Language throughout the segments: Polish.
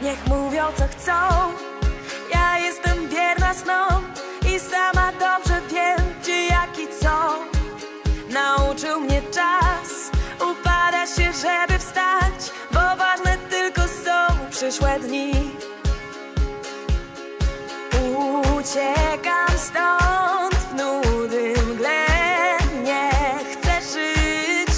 Niech mówią co chcą, ja jestem wierna snom i sama dobrze wiem, gdzie, jak i co. Nauczył mnie czas, upada się, żeby wstać, bo ważne tylko są przyszłe dni. Uciekam stąd w nudy mgle, nie chcę żyć.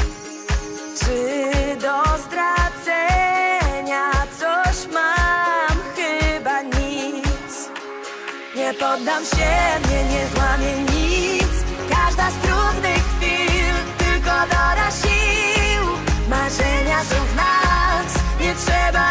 Czy do zdradzenia coś mam? Chyba nic. Nie poddam się, mnie nie złamie nic. Każda z trudnych chwil tylko doda sił. Marzenia są w nas, nie trzeba